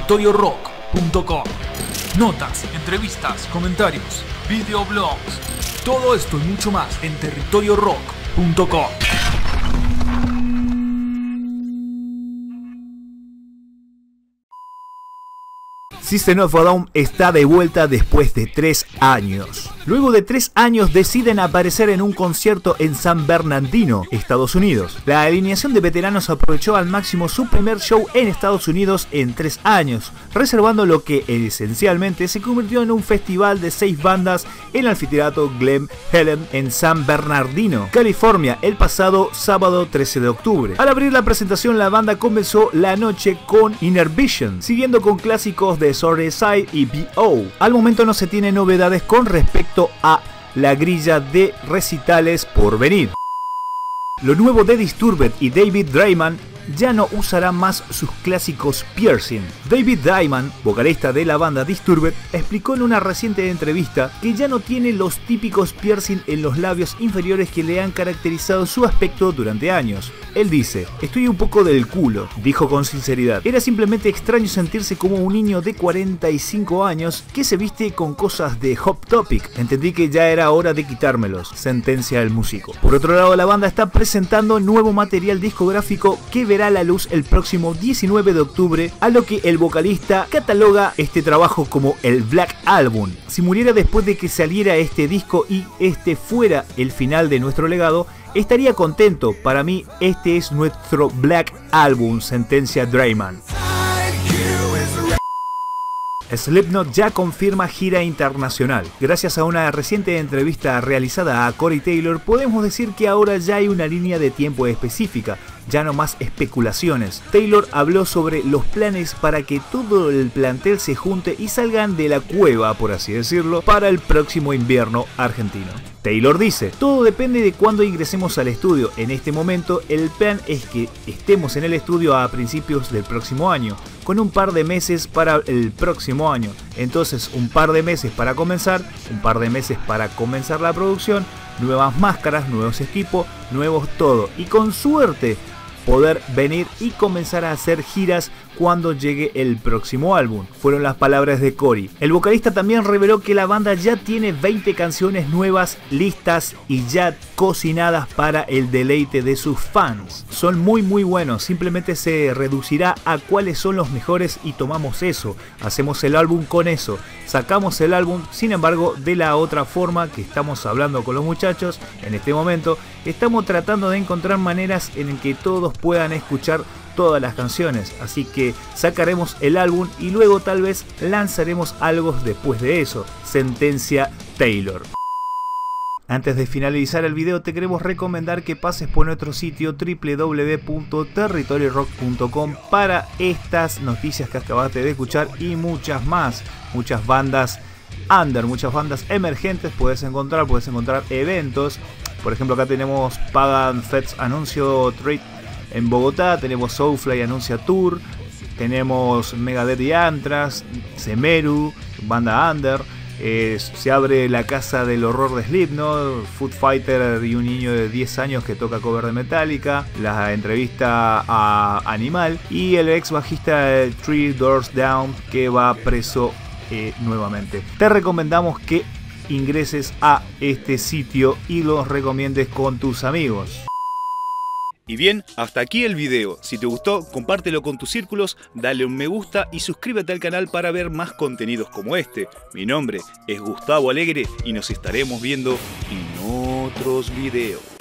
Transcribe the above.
territoriorock.com. Notas, entrevistas, comentarios, videoblogs, todo esto y mucho más en territoriorock.com. System of a Down está de vuelta después de 3 años. Luego de 3 años deciden aparecer en un concierto en San Bernardino, Estados Unidos. La alineación de veteranos aprovechó al máximo su primer show en Estados Unidos en 3 años, reservando lo que esencialmente se convirtió en un festival de 6 bandas en el anfiteatro Glen Helen en San Bernardino, California, el pasado sábado 13 de octubre. Al abrir la presentación, la banda comenzó la noche con Inner Vision, siguiendo con clásicos de Sorry Side y B.O. Al momento no se tiene novedades con respecto a la grilla de recitales por venir. Lo nuevo de Disturbed y David Draiman ya no usará más sus clásicos piercing. David Draiman, vocalista de la banda Disturbed, explicó en una reciente entrevista que ya no tiene los típicos piercing en los labios inferiores que le han caracterizado su aspecto durante años. Él dice: "Estoy un poco del culo", dijo con sinceridad. "Era simplemente extraño sentirse como un niño de 45 años que se viste con cosas de Hot Topic. Entendí que ya era hora de quitármelos", sentencia el músico. Por otro lado, la banda está presentando nuevo material discográfico que verá la luz el próximo 19 de octubre, a lo que el vocalista cataloga este trabajo como el Black Album. Si muriera después de que saliera este disco y este fuera el final de nuestro legado, estaría contento. Para mí este es nuestro Black Album, sentencia Draiman. Slipknot ya confirma gira internacional. Gracias a una reciente entrevista realizada a Corey Taylor, podemos decir que ahora ya hay una línea de tiempo específica, ya no más especulaciones. Taylor habló sobre los planes para que todo el plantel se junte y salgan de la cueva, por así decirlo, para el próximo invierno argentino. Taylor dice: "Todo depende de cuándo ingresemos al estudio. En este momento el plan es que estemos en el estudio a principios del próximo año, con un par de meses para el próximo año. Entonces un par de meses para comenzar, un par de meses para comenzar la producción, nuevas máscaras, nuevos equipos, nuevos todo. Y con suerte poder venir y comenzar a hacer giras cuando llegue el próximo álbum", fueron las palabras de Corey. El vocalista también reveló que la banda ya tiene 20 canciones nuevas listas y ya cocinadas para el deleite de sus fans. Son muy buenos, simplemente se reducirá a cuáles son los mejores y tomamos eso, hacemos el álbum con eso, sacamos el álbum. Sin embargo, de la otra forma que estamos hablando con los muchachos en este momento, estamos tratando de encontrar maneras en que todos puedan escuchar todas las canciones, así que sacaremos el álbum y luego tal vez lanzaremos algo después de eso, sentencia Taylor. Antes de finalizar el video, te queremos recomendar que pases por nuestro sitio www.territoriorock.com para estas noticias que acabaste de escuchar y muchas más. Muchas bandas under, muchas bandas emergentes puedes encontrar eventos. Por ejemplo, acá tenemos Pagan Fest anuncio Trade en Bogotá, tenemos Soulfly anuncia tour, tenemos Megadeth y Anthrax, Semeru, banda under. Se abre la casa del horror de Slipknot, Foo Fighter y un niño de 10 años que toca cover de Metallica, la entrevista a Animal y el ex bajista Three Doors Down que va preso nuevamente. Te recomendamos que ingreses a este sitio y los recomiendes con tus amigos. Y bien, hasta aquí el video. Si te gustó, compártelo con tus círculos, dale un me gusta y suscríbete al canal para ver más contenidos como este. Mi nombre es Gustavo Alegre y nos estaremos viendo en otros videos.